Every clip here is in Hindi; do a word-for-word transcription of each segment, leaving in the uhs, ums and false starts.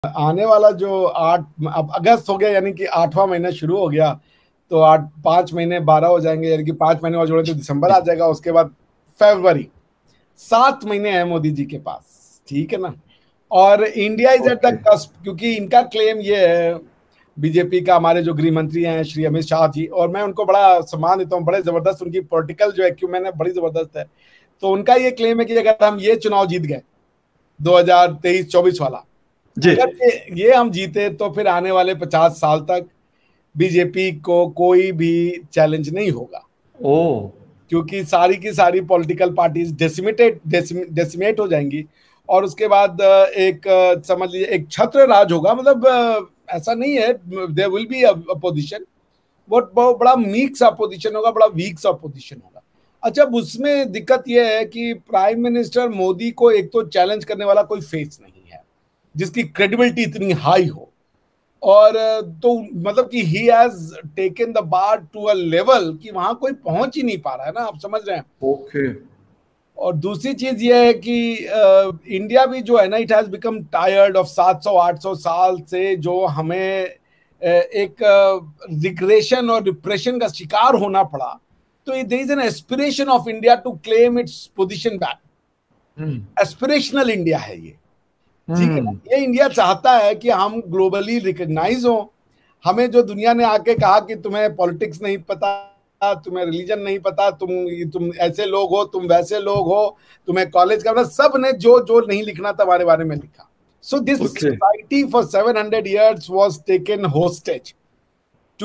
आने वाला जो आठ अब अगस्त हो गया, यानी कि आठवां महीना शुरू हो गया, तो आठ पांच महीने बारह हो जाएंगे, यानी कि पांच महीने और जोड़े तो दिसंबर आ जाएगा। उसके बाद फरवरी, सात महीने हैं मोदी जी के पास, ठीक है ना। और India is at the cusp, क्योंकि इनका क्लेम ये है, बीजेपी का, हमारे जो गृह मंत्री हैं श्री अमित शाह जी, और मैं उनको बड़ा सम्मान देता हूँ, बड़े जबरदस्त उनकी पॉलिटिकल जो एक्यूमेन है बड़ी जबरदस्त है। तो उनका ये क्लेम है कि अगर हम ये चुनाव जीत गए दो हजार तेईस चौबीस वाला, अगर ये, ये हम जीते तो फिर आने वाले पचास साल तक बीजेपी को कोई भी चैलेंज नहीं होगा। ओ क्योंकि सारी की सारी पॉलिटिकल पार्टीज डेसिमेटेड डेसिमेट हो जाएंगी, और उसके बाद एक समझ लीजिए एक छत्र राज होगा। मतलब ऐसा नहीं है, देयर विल बी अपोजिशन, बहुत बहुत बड़ा मिक्स अपोजिशन होगा, बड़ा वीक अपोजिशन होगा। अच्छा, उसमें दिक्कत यह है कि प्राइम मिनिस्टर मोदी को एक तो चैलेंज करने वाला कोई फेस नहीं है जिसकी क्रेडिबिलिटी इतनी हाई हो, और तो मतलब कि he has taken the bar to a level कि वहां कोई पहुंच ही नहीं पा रहा है ना, आप समझ रहे हैं। ओके। और दूसरी चीज ये है कि इंडिया भी जो है ना, it has become tired of सात सौ आठ सौ साल से जो हमें uh, एक रिग्रेशन uh, और डिप्रेशन का शिकार होना पड़ा। तो there is an aspiration of India to claim its position back. Aspirational India है ये, ठीक है। ये इंडिया चाहता है कि हम ग्लोबली रिकॉग्नाइज हो। हमें जो दुनिया ने आके कहा कि तुम्हें पॉलिटिक्स नहीं पता, तुम्हें रिलीजन नहीं पता, तुम तुम ऐसे लोग हो, तुम वैसे लोग हो, तुम्हें कॉलेज का, सब ने जो जो नहीं लिखना था हमारे बारे में लिखा। So this society for seven hundred years was taken hostage to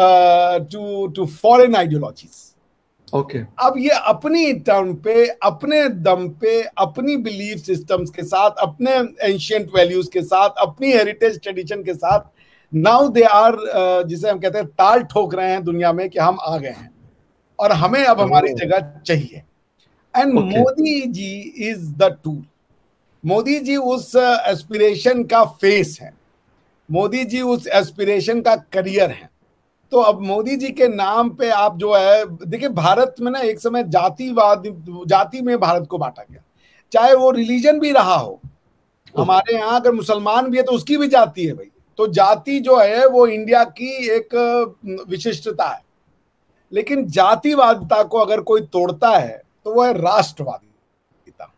to to foreign ideologies. Okay. अब ये अपनी टर्म पे, अपने दम पे, अपनी बिलीफ सिस्टम्स के साथ, अपने एंशिएंट वैल्यूज के साथ, अपनी हेरिटेज ट्रेडिशन के साथ, नाउ दे आर, जिसे हम कहते हैं, ताल ठोक रहे हैं दुनिया में कि हम आ गए हैं और हमें अब हमारी जगह चाहिए। And Modi ji is the tool. Modi ji उस एस्पिरेशन का फेस है, मोदी जी उस एस्पिरेशन का करियर है। तो अब मोदी जी के नाम पे आप जो है, देखिए भारत में ना एक समय जातिवाद, जाति में भारत को बांटा गया, चाहे वो रिलीजन भी रहा हो। हमारे यहाँ अगर मुसलमान भी है तो उसकी भी जाति है भाई। तो जाति जो है वो इंडिया की एक विशिष्टता है, लेकिन जातिवादिता को अगर कोई तोड़ता है तो वो है राष्ट्रवादिता।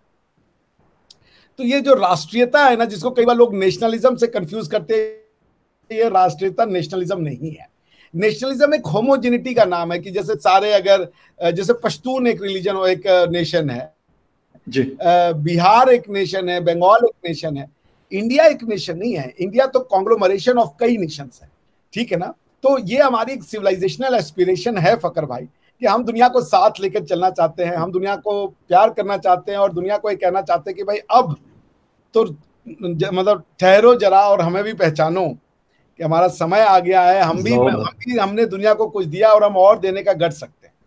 तो ये जो राष्ट्रीयता है ना, जिसको कई बार लोग नेशनलिज्म से कंफ्यूज करते हैं, ये राष्ट्रीयता नेशनलिज्म नहीं है। नेशनलिज्म एक होमोजेनिटी का नाम है कि जैसे सारे, अगर जैसे पश्तून एक रिलीजन और एक नेशन है जी, बिहार एक नेशन है, बंगाल एक नेशन है, इंडिया एक नेशन नहीं है। इंडिया तो कॉन्ग्लोमरेशन ऑफ कई नेशंस है, ठीक है ना। तो ये हमारी एक सिविलाइजेशनल एस्पिरेशन है फकर भाई, कि हम दुनिया को साथ लेकर चलना चाहते हैं, हम दुनिया को प्यार करना चाहते हैं, और दुनिया को ये कहना चाहते हैं कि भाई अब तो मतलब ठहरो जरा और हमें भी पहचानो कि हमारा समय आ गया है। हम भी, हम भी हमने दुनिया को कुछ दिया और हम और देने का गढ़ सकते हैं।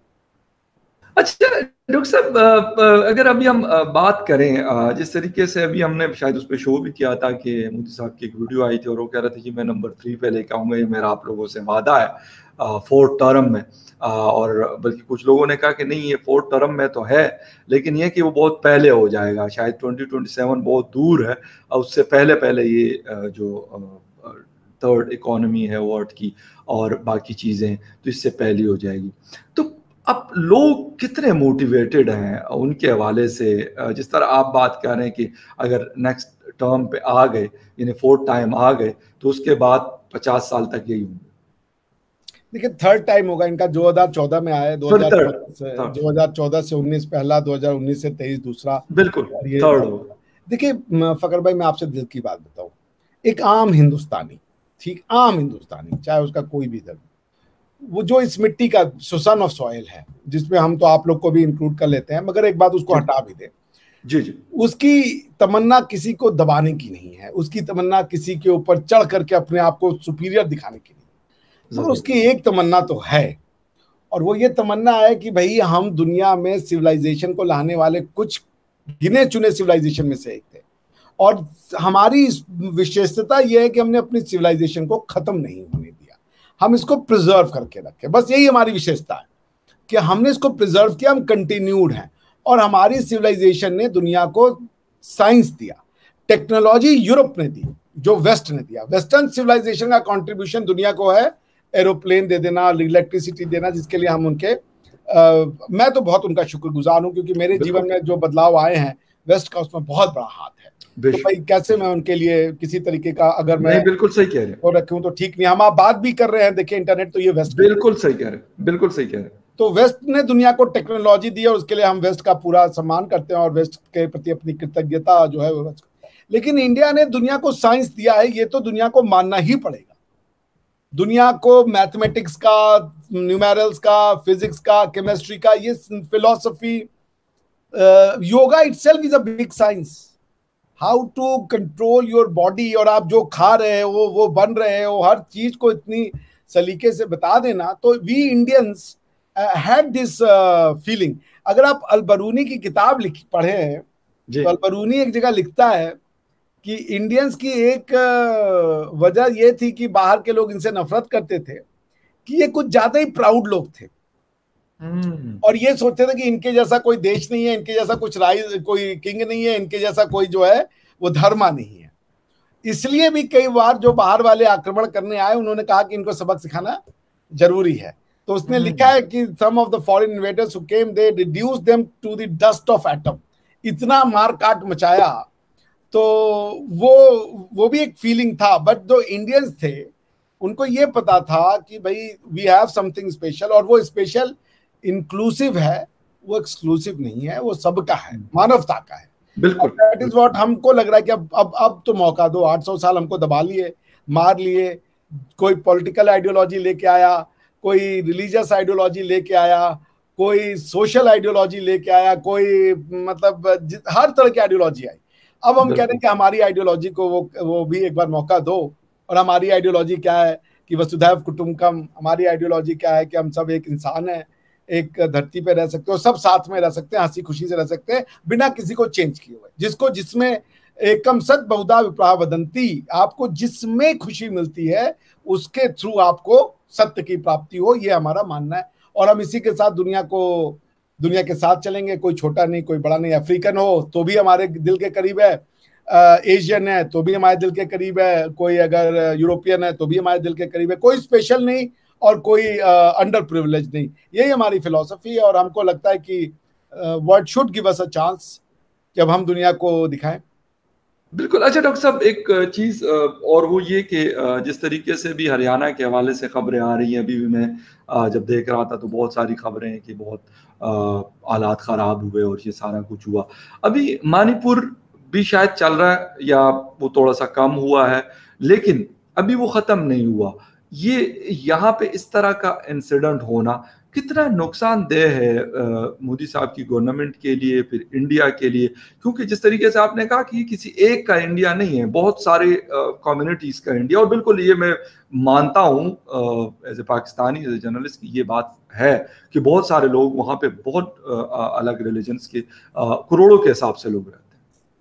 अच्छा डॉक्टर साहब, अगर अभी हम बात करें, जिस तरीके से अभी हमने शायद उस पर शो भी किया था कि मोदी साहब की एक वीडियो आई थी और वो कह रहे थे कि मैं नंबर थ्री पे लेके आऊंगा, ये मेरा आप लोगों से वादा है फोर्थ टर्म में। और बल्कि कुछ लोगों ने कहा कि नहीं, ये फोर्थ टर्म में तो है, लेकिन ये कि वो बहुत पहले हो जाएगा, शायद ट्वेंटी ट्वेंटी सेवन बहुत दूर है, और उससे पहले पहले ये जो थर्ड इकोनॉमी है वर्ल्ड की और बाकी चीज़ें, तो इससे पहले हो जाएगी। तो अब लोग कितने मोटिवेटेड हैं उनके हवाले से, जिस तरह आप बात कर रहे हैं कि अगर नेक्स्ट टर्म पे आ गए, यानी फोर्थ टाइम आ गए, तो उसके बाद पचास साल तक यही होंगे। देखिए थर्ड टाइम होगा इनका, दो हज़ार चौदह में आया, दो हज़ार चौदह से दो हज़ार चौदह से उन्नीस पहला, दो हज़ार उन्नीस से तेईस दूसरा, बिल्कुल थर्ड होगा। देखिए फकर भाई, मैं आपसे दिल की बात बताऊं, एक आम हिंदुस्तानी, ठीक, आम हिंदुस्तानी, चाहे उसका कोई भी धर्म, वो जो इस मिट्टी का सन ऑफ सॉइल है, जिसमें हम तो आप लोग को भी इंक्लूड कर लेते हैं, मगर एक बात उसको हटा भी दे, जी जी, उसकी तमन्ना किसी को दबाने की नहीं है, उसकी तमन्ना किसी के ऊपर चढ़ करके अपने आप को सुपीरियर दिखाने की नहीं, मगर उसकी एक तमन्ना तो है, और वो ये तमन्ना है कि भाई हम दुनिया में सिविलाइजेशन को लाने वाले कुछ गिने चुने सिविलाइजेशन में से एक थे, और हमारी विशेषता यह है कि हमने अपनी सिविलाइजेशन को खत्म नहीं होने दिया, हम इसको प्रिजर्व करके रखे। बस यही हमारी विशेषता है कि हमने इसको प्रिजर्व किया, हम कंटिन्यूड हैं। और हमारी सिविलाइजेशन ने दुनिया को साइंस दिया, टेक्नोलॉजी यूरोप ने दी, जो वेस्ट ने दिया। वेस्टर्न सिविलाइजेशन का कंट्रीब्यूशन दुनिया को है एरोप्लेन दे देना, इलेक्ट्रिसिटी देना, जिसके लिए हम उनके आ, मैं तो बहुत उनका शुक्रगुजार हूं, क्योंकि मेरे जीवन में जो बदलाव आए हैं वेस्ट का उसमें बहुत बड़ा हाथ है। तो भाई कैसे मैं उनके लिए किसी तरीके का अगर मैं बिल्कुल सही कह रहे हैं रखूं तो ठीक नहीं। हम आप बात भी कर रहे हैं, देखिए इंटरनेट, तो ये वेस्ट बिल्कुल सही कह रहे हैं, बिल्कुल सही कह रहे हैं। तो वेस्ट ने दुनिया को टेक्नोलॉजी दी और उसके लिए हम वेस्ट का पूरा सम्मान करते हैं और वेस्ट के प्रति अपनी कृतज्ञता जो है वो। लेकिन इंडिया ने दुनिया को साइंस दिया है, ये तो दुनिया को मानना ही पड़ेगा। दुनिया को मैथमेटिक्स का, न्यूमेरल्स का, फिजिक्स का, केमिस्ट्री का, ये philosophy, yoga itself is a big science. How to control your body, और आप जो खा रहे हो वो बन रहे हो, हर चीज को इतनी सलीके से बता देना। तो we Indians had this feeling. अगर आप अल-बरूनी की किताब लिख पढ़े हैं तो अल-बरूनी एक जगह लिखता है कि इंडियंस की एक वजह ये थी कि बाहर के लोग इनसे नफरत करते थे कि ये कुछ ज्यादा ही प्राउड लोग थे और ये सोचते थे कि इनके जैसा कोई देश नहीं है, इनके जैसा कुछ राइज कोई किंग नहीं है, इनके जैसा कोई जो है वो धर्मा नहीं है। इसलिए भी कई बार जो बाहर वाले आक्रमण करने आए उन्होंने कहा कि इनको सबक सिखाना जरूरी है। तो उसने लिखा है कि some of the foreign invaders who came they reduce them to the dust of atom. इतना मार काट मचाया। तो वो वो भी एक फीलिंग था। बट जो इंडियंस थे उनको ये पता था कि भाई वी हैव समथिंग स्पेशल, और वो स्पेशल इंक्लूसिव है, वो एक्सक्लूसिव नहीं है, वो सबका है, मानवता का है। बिल्कुल, दैट इज व्हाट हमको लग रहा है कि अब अब अब तो मौका दो। आठ सौ साल हमको दबा लिए, मार लिए, कोई पॉलिटिकल आइडियोलॉजी लेके आया, कोई रिलीजियस आइडियोलॉजी लेके आया, कोई सोशल आइडियोलॉजी लेके आया, कोई मतलब हर तरह की आइडियोलॉजी आई। अब हम कह रहे हैं कि हमारी आइडियोलॉजी को वो वो भी एक बार मौका दो। और हमारी आइडियोलॉजी क्या है कि वसुधैव कुटुंबकम। हमारी आइडियोलॉजी क्या है कि हम सब एक इंसान है, एक धरती पे रह सकते हो, सब साथ में रह सकते हैं, हंसी खुशी से रह सकते हैं बिना किसी को चेंज किए हुए। जिसको जिसमें एकम सत बहुधा विप्राह वदंती, आपको जिसमें खुशी मिलती है उसके थ्रू आपको सत्य की प्राप्ति हो, ये हमारा मानना है। और हम इसी के साथ दुनिया को दुनिया के साथ चलेंगे। कोई छोटा नहीं, कोई बड़ा नहीं। अफ्रीकन हो तो भी हमारे दिल के करीब है, एशियन है तो भी हमारे दिल के करीब है, कोई अगर यूरोपियन है तो भी हमारे दिल के करीब है। कोई स्पेशल नहीं और कोई अंडर प्रिविलेज नहीं। यही हमारी फिलॉसफी है और हमको लगता है कि world should give us a chance कि अब हम दुनिया को दिखाएं। बिल्कुल। अच्छा डॉक्टर साहब, एक चीज और वो ये कि जिस तरीके से भी हरियाणा के हवाले से खबरें आ रही हैं, अभी भी मैं जब देख रहा था तो बहुत सारी खबरें हैं कि बहुत हालात खराब हुए और ये सारा कुछ हुआ। अभी मणिपुर भी शायद चल रहा है या वो थोड़ा सा कम हुआ है, लेकिन अभी वो खत्म नहीं हुआ। ये यहाँ पे इस तरह का इंसिडेंट होना कितना नुकसानदेह है मोदी साहब की गवर्नमेंट के लिए, फिर इंडिया के लिए? क्योंकि जिस तरीके से आपने कहा कि किसी एक का इंडिया नहीं है, बहुत सारे कम्युनिटीज का इंडिया। और बिल्कुल ये मैं मानता हूँ as a Pakistani, as a journalist की ये बात है कि बहुत सारे लोग वहाँ पे बहुत अलग रिलीजन्स के करोड़ों के हिसाब से लोग रहते हैं।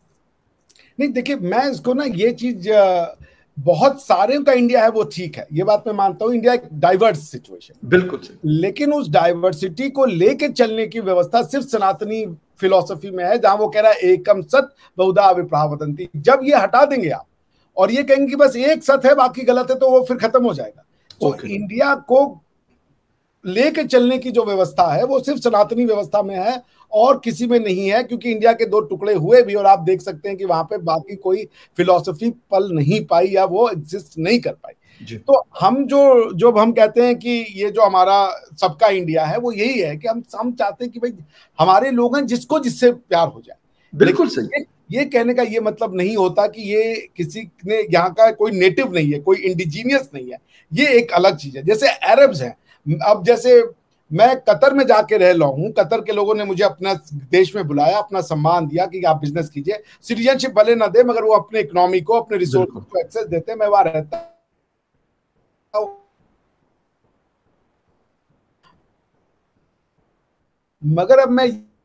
नहीं देखिए, मैं इसको ना ये चीज, बहुत सारे का इंडिया है वो ठीक है, ये बात मैं मानता हूँ। इंडिया एक डाइवर्स सिचुएशन, बिल्कुल, लेकिन उस डाइवर्सिटी को लेके चलने की व्यवस्था सिर्फ सनातनी फिलॉसफी में है, जहां वो कह रहा है एकम सत बहुधा विप्राह वदंती। जब ये हटा देंगे आप और ये कहेंगे कि बस एक सत है बाकी गलत है, तो वो फिर खत्म हो जाएगा। तो okay. इंडिया को लेके चलने की जो व्यवस्था है वो सिर्फ सनातनी व्यवस्था में है और किसी में नहीं है, क्योंकि इंडिया के दो टुकड़े हुए भी और आप देख सकते हैं कि वहां पे बाकी कोई फिलॉसफी पल नहीं पाई या वो एग्जिस्ट नहीं कर पाई। तो हम जो जो हम कहते हैं कि ये जो हमारा सबका इंडिया है वो यही है कि हम हम चाहते हैं कि भाई हमारे लोग हैं जिसको जिससे प्यार हो जाए। बिल्कुल सही। ये, ये कहने का ये मतलब नहीं होता कि ये किसी ने यहाँ का कोई नेटिव नहीं है, कोई इंडिजीनियस नहीं है, ये एक अलग चीज है। जैसे अरब्स हैं, अब जैसे मैं कतर में जाके रह रहा हूँ, कतर के लोगों ने मुझे अपना देश में बुलाया, अपना सम्मान दिया कि आप बिजनेस कीजिए। सिटीजनशिप भले ना दे मगर वो अपने इकोनॉमी को, अपने रिसोर्स को एक्सेस देते हैं। मैं वहां रहता मगर अब मैं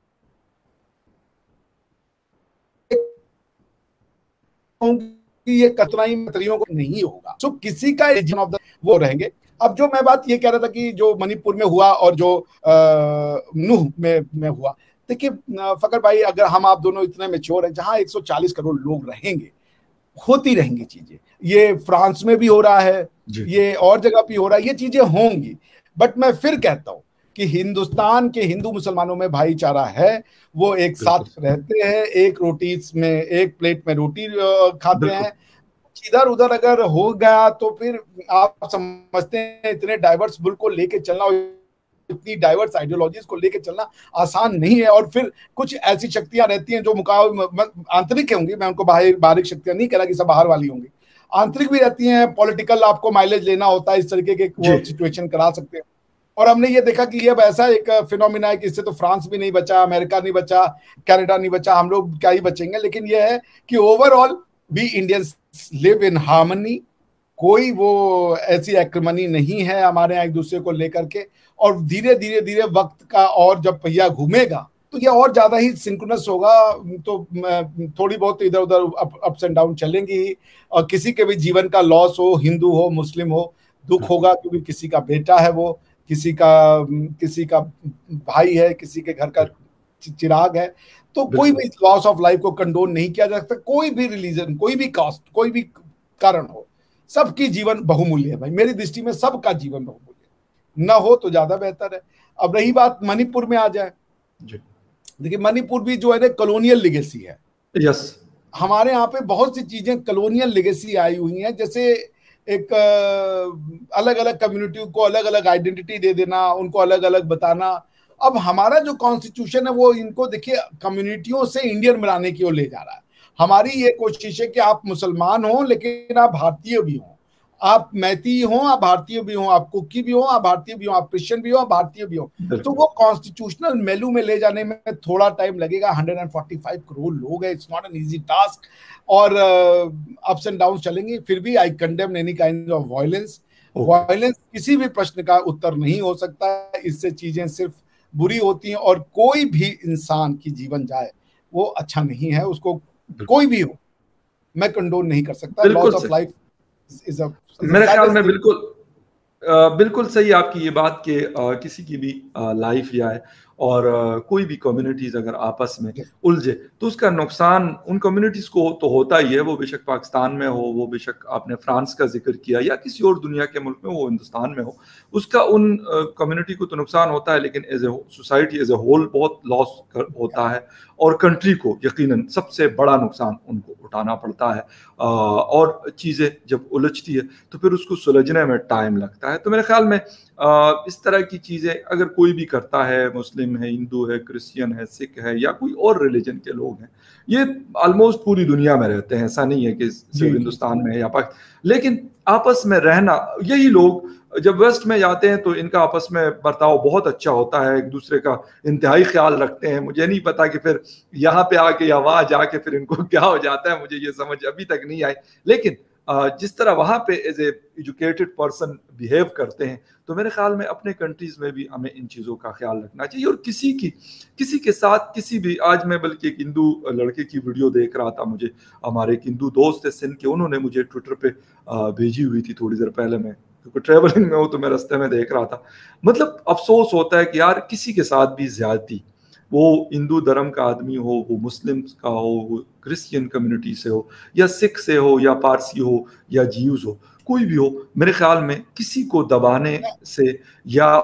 कि ये कतराई मतरियों को नहीं होगा, तो किसी का रीजन ऑफ द वो रहेंगे। अब जो मैं बात ये कह रहा था कि जो मणिपुर में हुआ और जो नूह में में हुआ, देखिए फकर भाई, अगर हम आप दोनों इतने मैच्योर हैं, जहां एक सौ चालीस करोड़ लोग रहेंगे, होती रहेंगी चीजें। ये फ्रांस में भी हो रहा है, ये और जगह भी हो रहा है, ये चीजें होंगी। बट मैं फिर कहता हूं कि हिंदुस्तान के हिंदू मुसलमानों में भाईचारा है, वो एक साथ रहते हैं, एक रोटी में, एक प्लेट में रोटी खाते हैं। इधर उधर अगर हो गया तो फिर आप समझते हैं इतने डाइवर्स मुल्क को लेके चलना, इतनी डाइवर्स आइडियोलॉजीज को लेके चलना आसान नहीं है। और फिर कुछ ऐसी शक्तियां रहती हैं जो मुकाबले आंतरिक होंगी, मैं उनको बाहर बाहरी शक्तियां नहीं कह रहा कि सब बाहर वाली होंगी, आंतरिक भी रहती हैं। पॉलिटिकल आपको माइलेज लेना होता है, इस तरीके के वो सिचुएशन करा सकते हैं। और हमने ये देखा कि ये अब ऐसा एक फिनोमिना है कि इससे तो फ्रांस भी नहीं बचा, अमेरिका नहीं बचा, कनाडा नहीं बचा, हम लोग क्या ही बचेंगे। लेकिन यह है कि overall we Indians live in harmony, कोई वो ऐसी एक्रिमनी नहीं है हमारे यहाँ एक दूसरे को लेकर के। और धीरे धीरे धीरे वक्त का और जब पहिया घूमेगा तो ये और ज्यादा ही सिंक्रोनस होगा। तो थोड़ी बहुत इधर उधर अप्स एंड डाउन चलेंगी ही, और किसी के भी जीवन का लॉस हो, हिंदू हो मुस्लिम हो, दुख होगा, क्योंकि किसी का बेटा है, वो किसी का किसी का भाई है, किसी के घर का चिराग है। तो कोई भी लॉस ऑफ लाइफ को कंडोन नहीं किया जा सकता। कोई भी रिलीजन, कोई भी कास्ट, कोई भी कारण हो, सबकी जीवन बहुमूल्य है भाई। मेरी दृष्टि में सबका जीवन बहुमूल्य, ना हो तो ज्यादा बेहतर है। अब रही बात मणिपुर में आ जाए, देखिए मणिपुर भी जो है ना कॉलोनियल लेगेसी है। यस, हमारे यहाँ पे बहुत सी चीजें कॉलोनियल लेगेसी आई हुई हैं, जैसे एक अलग अलग कम्युनिटी को अलग अलग आइडेंटिटी दे देना, उनको अलग अलग बताना। अब हमारा जो कॉन्स्टिट्यूशन है वो इनको देखिए कम्युनिटियों से इंडियन बनाने की ओर ले जा रहा है। हमारी ये कोशिश है कि आप मुसलमान हो लेकिन आप भारतीय भी हो, आप मैती हो आप भारतीय भी हो, आप कुकी भी हो आप भारतीय भी हो, आप क्रिश्चियन भी हो आप भारतीय भी हो। तो वो कॉन्स्टिट्यूशनल मेलू में ले जाने में थोड़ा टाइम लगेगा। एक सौ पैंतालीस करोड़ लोग हैं, it's not an easy task, और अप्स एंड डाउन चलेंगे। फिर भी I condemn any kind of violence. Violence किसी भी प्रश्न का उत्तर नहीं हो सकता, इससे चीजें सिर्फ बुरी होती हैं। और कोई भी इंसान की जीवन जाए वो अच्छा नहीं है, उसको कोई भी हो, मैं कंडोन नहीं कर सकता। Loss of life is a, मेरे ख्याल में बिल्कुल बिल्कुल सही आपकी ये बात कि किसी की भी लाइफ जाए और कोई भी कम्युनिटीज अगर आपस में उलझे तो उसका नुकसान उन कम्युनिटीज को तो होता ही है, वो बेशक पाकिस्तान में हो, वो बेशक आपने फ्रांस का जिक्र किया, या किसी और दुनिया के मुल्क में, वो हिंदुस्तान में हो, उसका उन कम्युनिटी को तो नुकसान होता है, लेकिन as a society as a whole बहुत लॉस होता है। और कंट्री को यकीनन सबसे बड़ा नुकसान उनको उठाना पड़ता है। आ, और चीज़ें जब उलझती है तो फिर उसको सुलझने में टाइम लगता है। तो मेरे ख्याल में आ, इस तरह की चीज़ें अगर कोई भी करता है, मुस्लिम है, हिंदू है, क्रिश्चियन है, सिख है, या कोई और रिलीजन के लोग हैं, ये ऑलमोस्ट पूरी दुनिया में रहते हैं, ऐसा नहीं है कि सिर्फ हिंदुस्तान में है या पाकिस्तान, लेकिन आपस में रहना, यही लोग जब वेस्ट में जाते हैं तो इनका आपस में बर्ताव बहुत अच्छा होता है, एक दूसरे का इंतहाई ख्याल रखते हैं। मुझे नहीं पता कि फिर यहाँ पे आके या वहां जाके फिर इनको क्या हो जाता है, मुझे ये समझ अभी तक नहीं आई। लेकिन जिस तरह वहां पे as a educated person behave करते हैं, तो मेरे ख्याल में अपने कंट्रीज में भी हमें इन चीज़ों का ख्याल रखना चाहिए। और किसी की किसी के साथ किसी भी, आज मैं बल्कि एक हिंदू लड़के की वीडियो देख रहा था, मुझे हमारे एक हिंदू दोस्त है सिंध के, उन्होंने मुझे ट्विटर पे भेजी हुई थी थोड़ी देर पहले, मैं क्योंकि ट्रेवलिंग में हो तो मैं रास्ते में देख रहा था। मतलब अफसोस होता है कि यार किसी के साथ भी ज्यादती, वो हिंदू धर्म का आदमी हो, वो मुस्लिम का हो, वो क्रिश्चियन कम्युनिटी से हो, या सिख से हो, या पारसी हो, या जीव्स हो, कोई भी हो, मेरे ख्याल में किसी को दबाने से या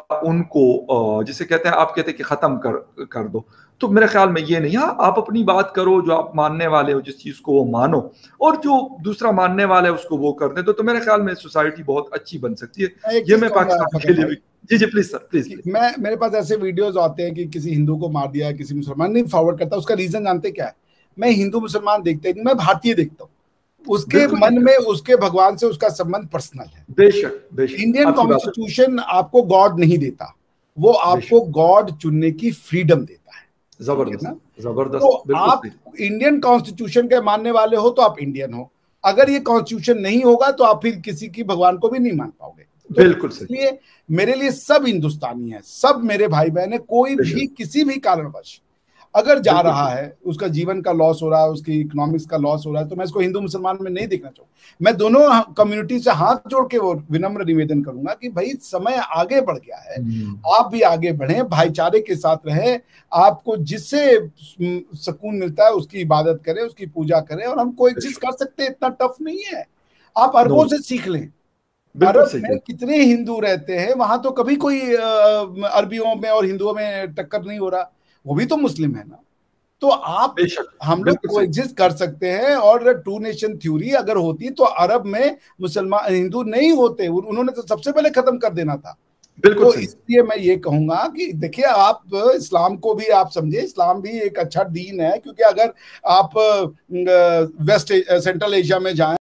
उनको जिसे कहते हैं, आप कहते हैं कि ख़त्म कर कर दो, तो मेरे ख्याल में ये नहीं। हाँ, आप अपनी बात करो, जो आप मानने वाले हो, जिस चीज़ को वो मानो, और जो दूसरा मानने वाला है उसको वो कर दे, तो, तो मेरे ख्याल में सोसाइटी बहुत अच्छी बन सकती है। ये मैं पाकिस्तान के लिए भी, जी जी प्लीज सर प्लीज। मैं मेरे पास ऐसे वीडियोस आते हैं कि किसी हिंदू को मार दिया, किसी मुसलमान, नहीं फॉरवर्ड करता, उसका रीजन जानते क्या है? मैं हिंदू मुसलमान देखते नहीं, मैं भारतीय देखता हूँ। उसके मन में उसके भगवान से उसका संबंध पर्सनल है। बेशक बेशक। इंडियन कॉन्स्टिट्यूशन आपको गॉड नहीं देता, वो आपको गॉड चुनने की फ्रीडम देता है। जबरदस्त जबरदस्त। तो आप इंडियन कॉन्स्टिट्यूशन के मानने वाले हो तो आप इंडियन हो, अगर ये कॉन्स्टिट्यूशन नहीं होगा तो आप फिर किसी की भगवान को भी नहीं मान पाओगे। तो बिल्कुल सही। इसलिए मेरे लिए सब हिंदुस्तानी है, सब मेरे भाई बहन है। कोई भी किसी भी कारणवश अगर जा रहा है, उसका जीवन का लॉस हो रहा है, उसकी इकोनॉमिक्स का लॉस हो रहा है, तो मैं इसको हिंदू मुसलमान में नहीं देखना चाहूँ। मैं दोनों कम्युनिटी से हाथ जोड़ के वो विनम्र निवेदन करूंगा कि भाई समय आगे बढ़ गया है, आप भी आगे बढ़ें, भाईचारे के साथ रहें, आपको जिससे सुकून मिलता है उसकी इबादत करें, उसकी पूजा करें, और हम कोएग्जिस्ट कर सकते हैं, इतना टफ नहीं है। आप अरबों से सीख लें, अरब में कितने हिंदू रहते हैं, वहां तो कभी कोई अरबियों में और हिंदुओं में टक्कर नहीं हो रहा, वो भी तो मुस्लिम है ना। तो आप हम लोग कोएग्जिस्ट कर सकते हैं। और टू नेशन थ्योरी अगर होती तो अरब में मुसलमान हिंदू नहीं होते, उन्होंने तो सबसे पहले खत्म कर देना था। तो इसलिए मैं ये कहूंगा कि देखिए, आप इस्लाम को भी आप समझे, इस्लाम भी एक अच्छा दीन है, क्योंकि अगर आप वेस्ट सेंट्रल एशिया में जाएं